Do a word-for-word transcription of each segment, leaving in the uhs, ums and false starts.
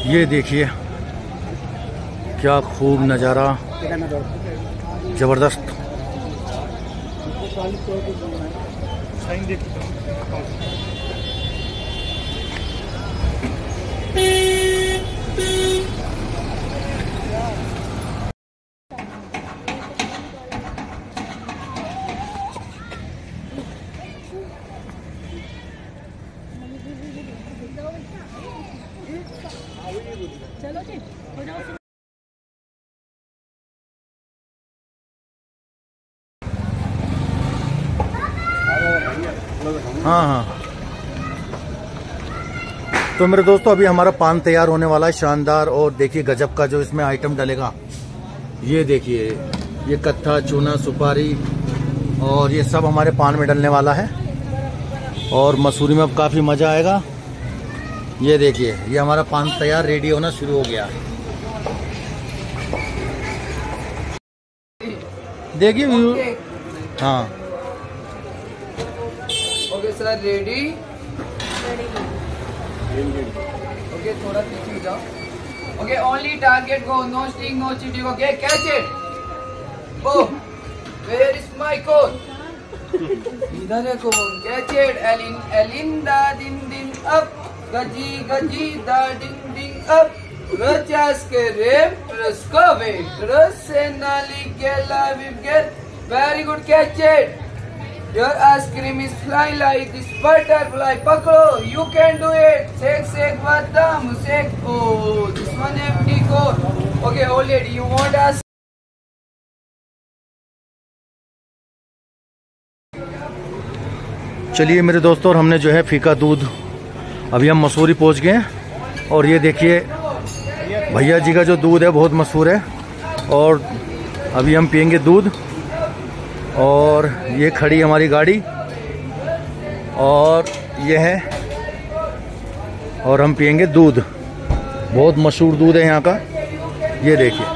ये देखिए क्या खूब नज़ारा, ज़बरदस्त। चलो जी, हो जाओ। हाँ हाँ, तो मेरे दोस्तों अभी हमारा पान तैयार होने वाला है, शानदार। और देखिए गजब का जो इसमें आइटम डलेगा, ये देखिए, ये कत्था, चूना, सुपारी और ये सब हमारे पान में डलने वाला है। और मसूरी में अब काफ़ी मज़ा आएगा। ये देखिए, ये हमारा पान तैयार रेडी होना शुरू हो गया। देखिए व्यू। हाँ ओके सर, रेडी। ओके, थोड़ा पीछे हो जाओ। Okay, only target go, no sting, no cheating. Okay, catch it. Oh, where is my coach? इधर है कोच। Catch it. एलिन एलिन दा दिन दिन अप, गजी गजी दा दिन दिन अप, रचास के रेप ट्रस का वे ट्रस से नाली गेला विगेट। Very good, catch it. Your ice cream is flying like this butterfly. Pakro, you can do it. Shake, shake, badam, shake. Oh, this one empty core. Okay, old lady, you want us? चलिए मेरे दोस्तों, और हमने जो है फीका दूध, अभी हम मसूरी पहुंच गए हैं। और ये देखिए भैया जी का जो दूध है बहुत मशहूर है। और अभी हम पियेंगे दूध। और ये खड़ी हमारी गाड़ी और ये है, और हम पियेंगे दूध। बहुत मशहूर दूध है यहाँ का, ये देखिए।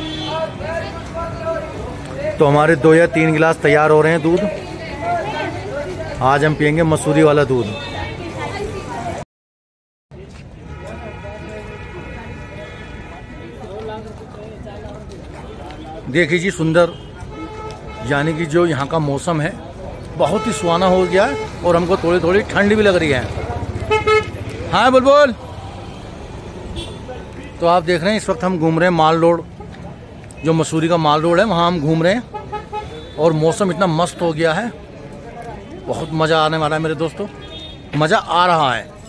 तो हमारे दो या तीन गिलास तैयार हो रहे हैं दूध। आज हम पियेंगे मसूरी वाला दूध। देखिए जी, सुंदर, यानी कि जो यहाँ का मौसम है बहुत ही सुहाना हो गया है। और हमको थोड़ी थोड़ी ठंड भी लग रही है। हाँ बुलबुल। तो आप देख रहे हैं इस वक्त हम घूम रहे हैं माल रोड, जो मसूरी का माल रोड है, वहाँ हम घूम रहे हैं। और मौसम इतना मस्त हो गया है, बहुत मज़ा आने वाला है मेरे दोस्तों, मज़ा आ रहा है।